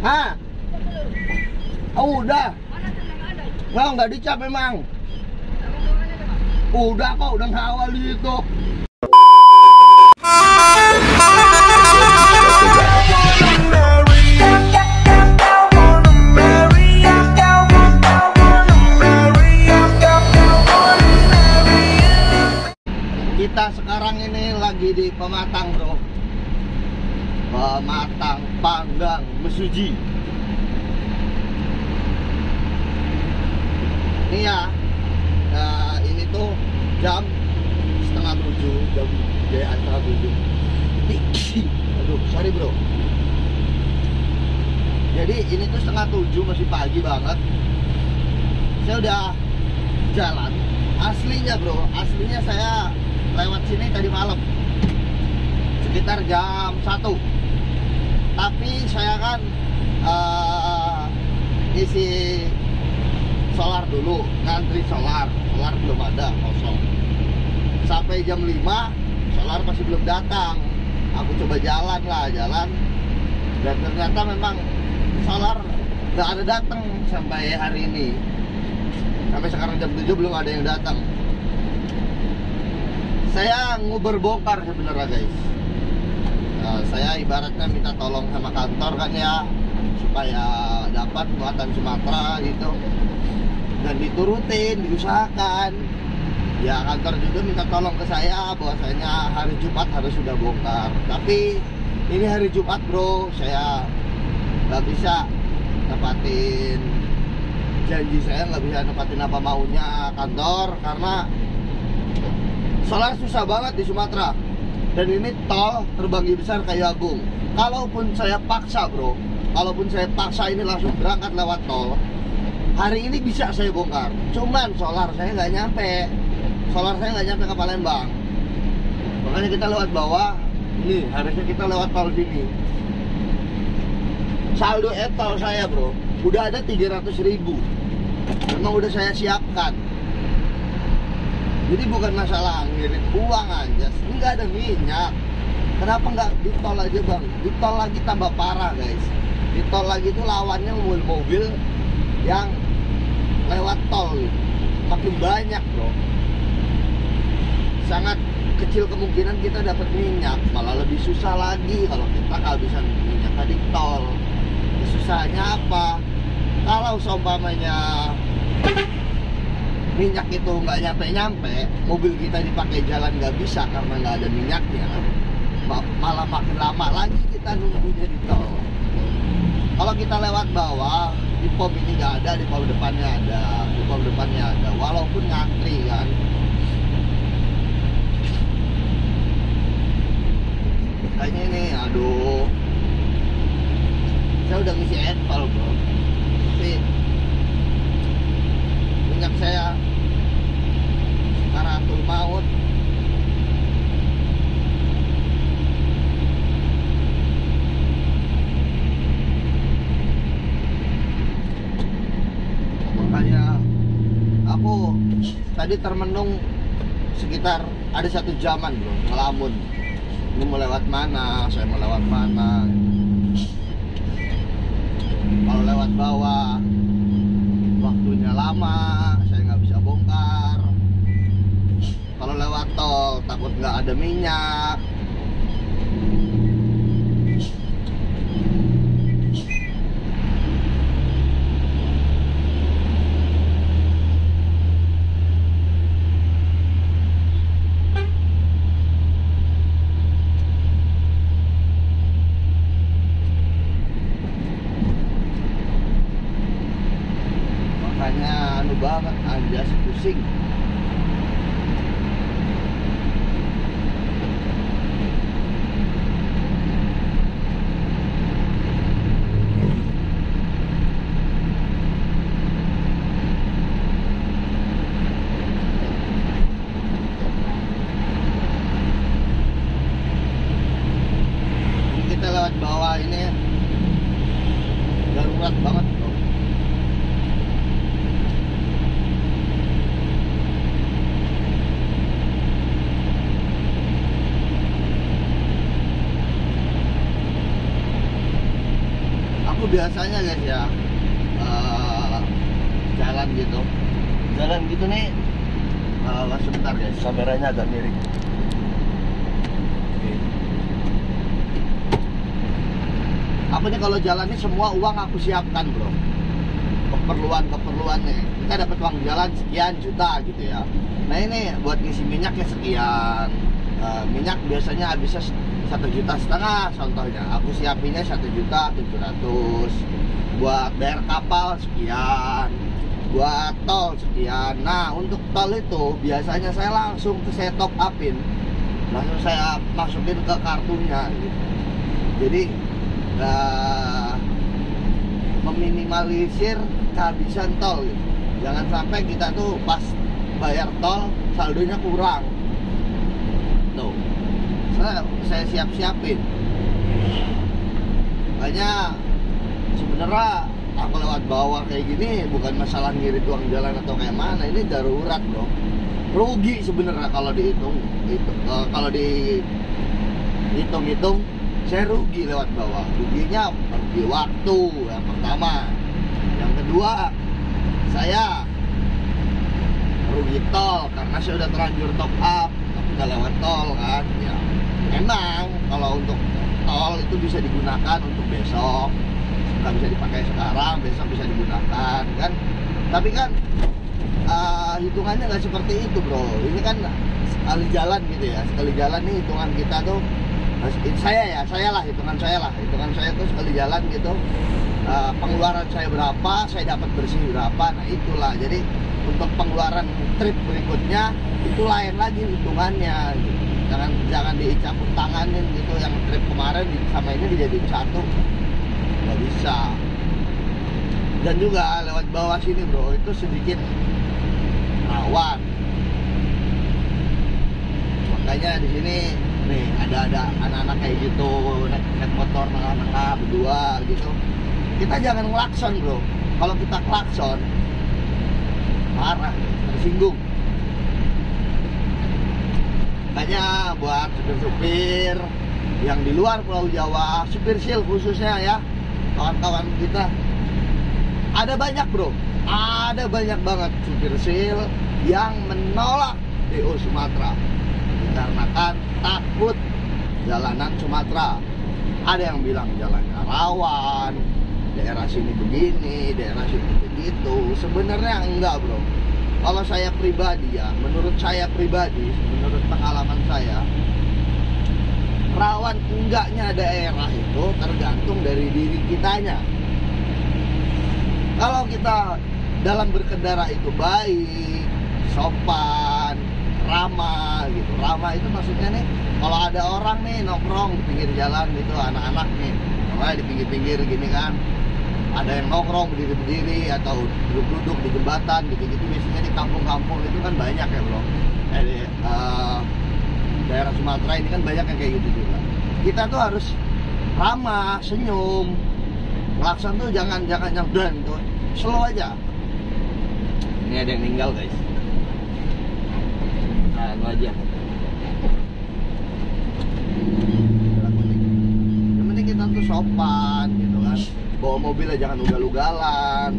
Ah, oh, udah. Nggak dicap memang. Udah kok, udah ngawal itu. Kita sekarang ini lagi di Pematang, bro. Pematang Panggang Mesuji. Ini ya, ini tuh jam setengah 7, jam setengah 7. Aduh, sorry bro. Jadi ini tuh setengah 7, masih pagi banget. Saya udah jalan. Aslinya bro, aslinya saya lewat sini tadi malam sekitar jam 1. Tapi saya kan isi solar dulu, ngantri solar belum ada, kosong. Sampai jam 5 solar masih belum datang. Aku coba jalan, dan ternyata memang solar nggak ada datang sampai hari ini. Sampai sekarang jam 7 belum ada yang datang. Saya nguber bongkar sebenarnya guys. Saya ibaratnya minta tolong sama kantor kan ya, supaya dapat muatan Sumatera gitu, dan diturutin, diusahakan. Ya kantor juga minta tolong ke saya bahwasanya hari Jumat harus sudah bongkar. Tapi ini hari Jumat bro, saya nggak bisa nepatin janji, saya nggak bisa nepatin apa maunya kantor karena solar susah banget di Sumatera. Dan ini tol Terbanggi Besar Kayu Agung. Kalaupun saya paksa bro, kalaupun saya paksa ini langsung berangkat lewat tol, hari ini bisa saya bongkar. Cuman solar saya nggak nyampe. Solar saya nggak nyampe ke Palembang. Makanya kita lewat bawah. Ini harusnya kita lewat tol sini. Saldo tol saya bro, udah ada 300.000. Memang udah saya siapkan. Jadi bukan masalah ngirim uang aja, ini nggak ada minyak. Kenapa nggak di tol aja bang? Di tol lagi tambah parah guys. Di tol lagi itu lawannya mobil yang lewat tol, makin banyak bro. Sangat kecil kemungkinan kita dapat minyak, malah lebih susah lagi kalau kita kehabisan minyak di tol. Susahnya apa? Kalau seumpamanya minyak itu nggak nyampe, mobil kita dipakai jalan nggak bisa karena nggak ada minyaknya, malah makin lama lagi kita nunggunya di tol. Kalau kita lewat bawah, di pom ini nggak ada, di pom depannya ada, di pom depannya ada, walaupun ngantri kan. Kayaknya ini, aduh, saya udah ngisi etol bro, tapi minyak saya karatul maut. Makanya aku tadi termenung sekitar ada 1 jaman bro, ngelamun. Ini mau lewat mana, saya mau lewat mana. Kalau lewat bawah waktunya lama, saya nggak bisa bongkar. Kalau lewat tol takut nggak ada minyak. Makanya anu banget, anjas pusing. Kita lewat bawah ini darurat banget bro. biasanya guys ya, jalan gitu nih. Sebentar guys, kameranya agak miring. Apa nih, kalau jalan nih semua uang aku siapkan bro, keperluannya. Kita dapat uang jalan sekian juta gitu ya. Nah ini buat ngisi minyaknya sekian. Minyak biasanya habisnya 1,5 juta contohnya. Aku siapinnya 1.700.000. Buat bayar kapal sekian, buat tol sekian. Nah untuk tol itu biasanya saya langsung saya top upin, langsung saya masukin ke kartunya gitu. Jadi meminimalisir kehabisan tol gitu. Jangan sampai kita tuh pas bayar tol saldonya kurang tuh. Saya siapin. Makanya sebenarnya aku lewat bawah kayak gini bukan masalah ngirit uang jalan atau kayak mana, ini darurat bro. Rugi sebenarnya kalau dihitung itu, kalau dihitung saya rugi lewat bawah. Ruginya rugi waktu yang pertama, yang kedua saya rugi tol karena saya udah terlanjur top up, udah lewat tol kan ya. Memang kalau untuk tol itu bisa digunakan untuk besok, nggak bisa dipakai sekarang, besok bisa digunakan kan. Tapi kan hitungannya nggak seperti itu bro. Ini kan sekali jalan gitu ya, sekali jalan nih hitungan kita tuh. Hitungan saya tuh sekali jalan gitu, pengeluaran saya berapa, saya dapat bersih berapa. Nah itulah, jadi untuk pengeluaran trip berikutnya itu lain lagi hitungannya gitu. Jangan dicampur tanganin gitu, yang trip kemarin sama ini dijadiin satu, nggak bisa. Dan juga lewat bawah sini bro, itu sedikit rawan. Makanya di sini nih ada anak-anak kayak gitu naik motor tengah-tengah berdua gitu. Kita jangan ngelakson bro. Kalau kita klakson marah, tersinggung. Makanya buat supir-supir yang di luar Pulau Jawa, supir sil khususnya ya, kawan-kawan kita, ada banyak bro, ada banyak banget supir sil yang menolak DO Sumatera dikarenakan takut jalanan Sumatera. Ada yang bilang jalannya rawan, daerah sini begini, daerah sini begitu. Sebenarnya enggak bro. Kalau saya pribadi ya, menurut saya pribadi, menurut pengalaman saya, rawan enggaknya daerah itu tergantung dari diri kitanya. Kalau kita dalam berkendara itu baik, sopan, ramah gitu. Ramah itu maksudnya nih, kalau ada orang nih nongkrong di pinggir jalan gitu, anak-anak nih namanya di pinggir-pinggir gini kan, ada yang nongkrong berdiri-berdiri atau duduk-duduk di jembatan gitu-gitu. Biasanya di kampung-kampung itu kan banyak ya bro. Daerah Sumatera ini kan banyak yang kayak gitu juga. Kita tuh harus ramah, senyum, ngelakson tuh jangan nyabdan tuh, slow aja. Ini ada yang meninggal guys. Nah itu aja. Yang penting kita tuh sopan gitu kan. Bawa mobilnya jangan ugal-ugalan,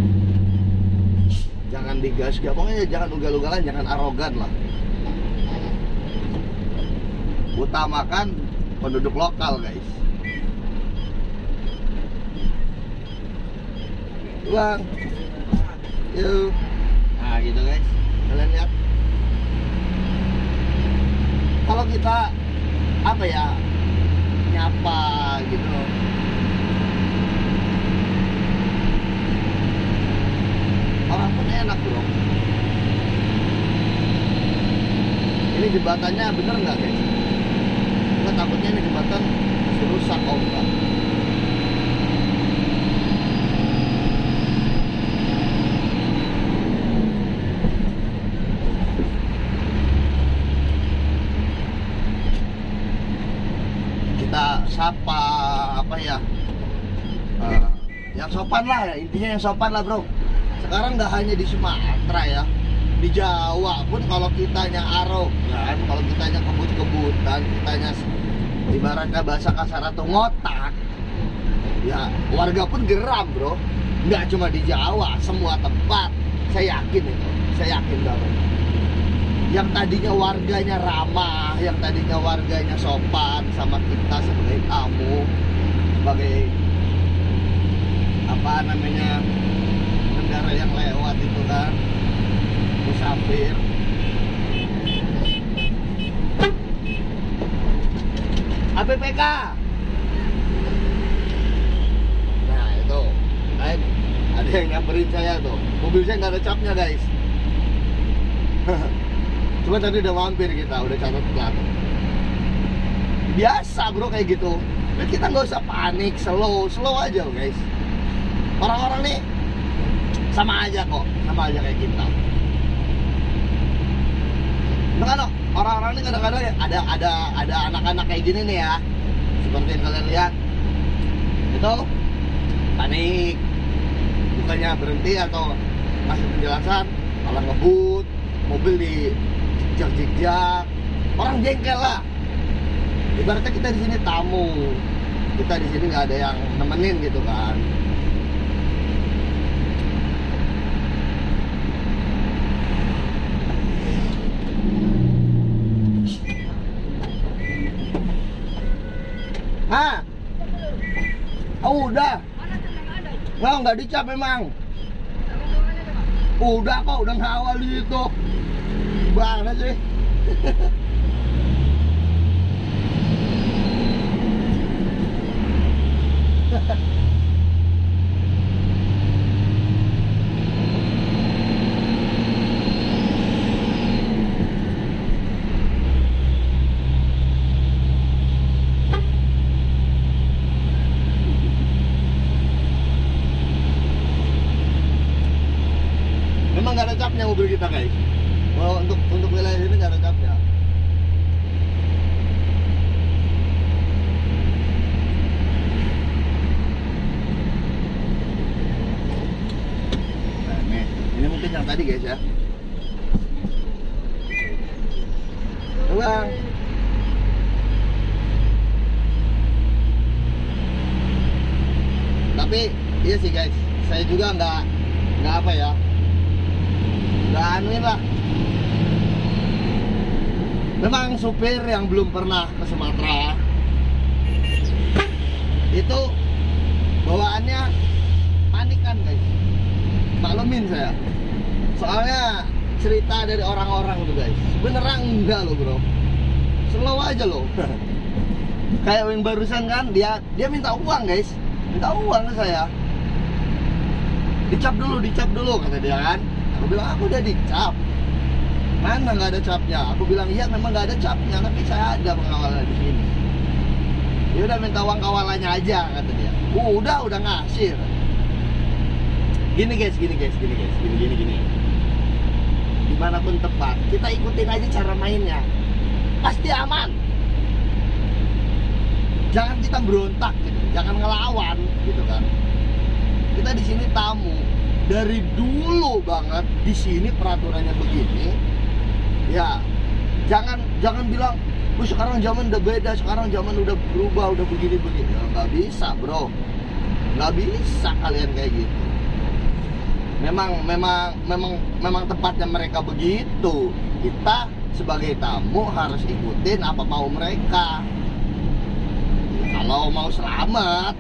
jangan digas, pokoknya jangan ugal-ugalan, jangan arogan lah. Utamakan penduduk lokal guys. Bang, yuk. Nah gitu guys, kalian lihat. Kalau kita apa ya, nyapa gitu, orang pun enak bro. Ini jembatannya bener nggak guys? Kita takutnya ini jembatan masih rusak kalau enggak. Kita sapa apa ya? Yang sopan lah ya, intinya yang sopan lah bro. Sekarang nggak hanya di Sumatera ya, di Jawa pun kalau kitanya arogan, kalau kitanya kebut-kebutan, kitanya ibaratnya bahasa kasar atau ngotak, Ya warga pun geram bro. Nggak cuma di Jawa, semua tempat. Saya yakin itu, saya yakin banget. Yang tadinya warganya ramah, yang tadinya warganya sopan sama kita sebagai tamu, sebagai apa namanya, pengendara yang lewat itu kan, musafir. APPK. Nah itu, kan ada yang nyamperin saya tuh. Mobil saya nggak ada capnya guys. Cuma tadi udah mampir kita, udah catat plat. Biasa bro kayak gitu. Dan kita nggak usah panik, slow aja guys. Orang-orang nih sama aja kok, sama aja kayak kita. Nah kan orang-orang ini kadang-kadang ada anak-anak kayak gini nih ya, seperti yang kalian lihat. Itu panik, bukannya berhenti atau kasih penjelasan, malah ngebut, mobil di jejak-jejak, orang jengkel lah. Ibaratnya kita di sini tamu, kita di sini nggak ada yang nemenin gitu kan. Hah? Oh, udah. Nggak dicap memang. Udah kok, udah ngawal itu. Banget sih. Memang nggak ada capnya mobil kita guys. Oh, untuk wilayah sini nggak ada capnya. Nah, ini mungkin yang tadi guys ya. Bang. Tapi iya sih guys, saya juga nggak apa ya. Nggak anuin lah. Memang supir yang belum pernah ke Sumatera itu bawaannya panik kan guys. Maklumin saya. Soalnya cerita dari orang-orang tuh guys, beneran enggak loh bro. Slow aja loh. Kayak yang barusan kan, dia minta uang guys. Minta uang ke saya. Dicap dulu kata dia kan. Aku bilang aku udah dicap. Mana nggak ada capnya? Aku bilang iya memang nggak ada capnya, tapi saya ada pengawalnya di sini. Dia udah minta uang kawalannya aja kata dia. Udah ngasih. Gini guys. Dimanapun tempat, kita ikutin aja cara mainnya. Pasti aman. Jangan kita berontak gitu, jangan ngelawan gitu kan. Kita di sini tamu. Dari dulu banget di sini peraturannya begini. Ya, jangan bilang, sekarang zaman udah beda, sekarang zaman udah berubah, udah begini. Ya, nggak bisa, bro. Nggak bisa kalian kayak gitu. Memang tempatnya mereka begitu. Kita sebagai tamu harus ikutin apa mau mereka. Kalau mau selamat,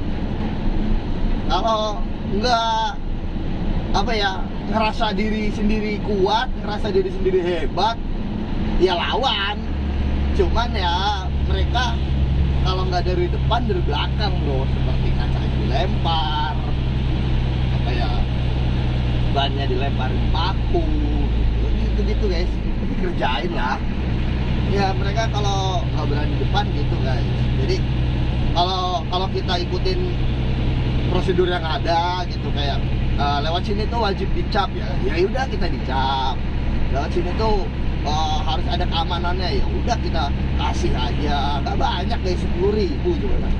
kalau enggak apa ya, ngerasa diri sendiri kuat, ngerasa diri sendiri hebat, ya lawan. Cuman ya mereka kalau nggak dari depan, dari belakang bro, seperti kacanya dilempar, apa ya, bannya dilemparin paku, gitu guys, dikerjain lah. Ya mereka kalau nggak berani depan gitu guys. Jadi kalau kita ikutin prosedur yang ada gitu, kayak lewat sini tuh wajib dicap ya udah kita dicap. Lewat sini tuh harus ada keamanannya, ya udah kita kasih aja. Nggak banyak guys, 10.000 juga kan,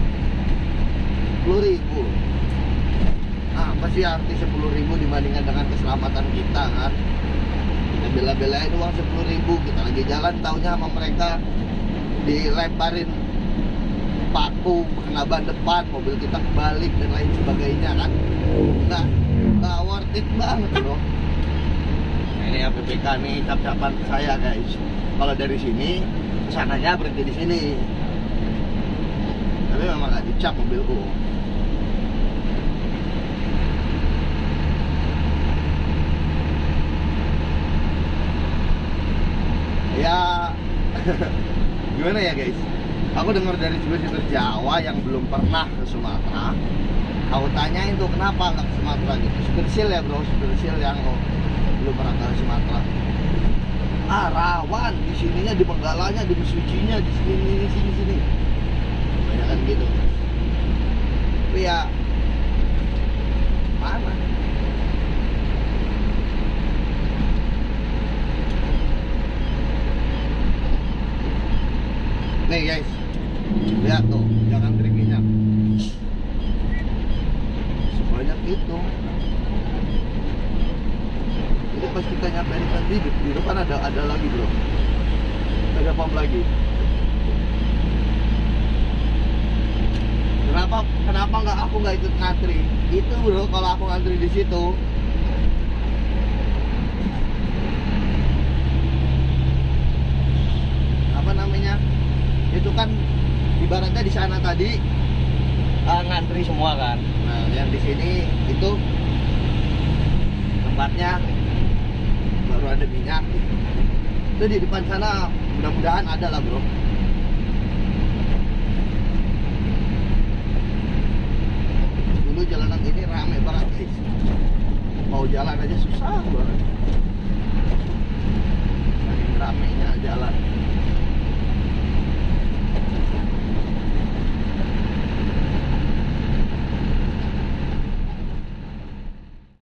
10.000. Nah, apa sih arti 10.000 dibandingkan dengan keselamatan kita kan? Kita bela-belain uang 10.000, kita lagi jalan taunya sama mereka dilemparin paku, kena ban depan, mobil kita kebalik dan lain sebagainya kan. Nggak worth it banget bro. Nah, ini APPK nih cap-capan saya guys. Kalau dari sini kesananya berhenti di sini, tapi memang nggak dicap mobilku. Ya gimana ya guys, aku dengar dari supir-supir Jawa yang belum pernah ke Sumatera, aku tanyain tuh kenapa nggak ke Sumatera gitu. Supir sil ya bro, supir sil yang belum pernah ke Sumatera. Rawan di sininya, di Penggalanya, di Mesujinya, di sini banyak kan gitu. Tapi ya mana nih guys, lihat tuh, jangan antri minyak sebanyak itu. Jadi pas kita nyampe di depan ada lagi bro, ada pom lagi. Kenapa aku nggak ikut ngantri itu bro? Kalau aku ngantri di situ, apa namanya, itu kan ibaratnya di sana tadi ngantri semua kan. Nah yang di sini itu tempatnya baru ada minyak. Itu di depan sana mudah-mudahan ada lah bro. Dulu jalanan ini rame banget guys, mau jalan aja susah banget.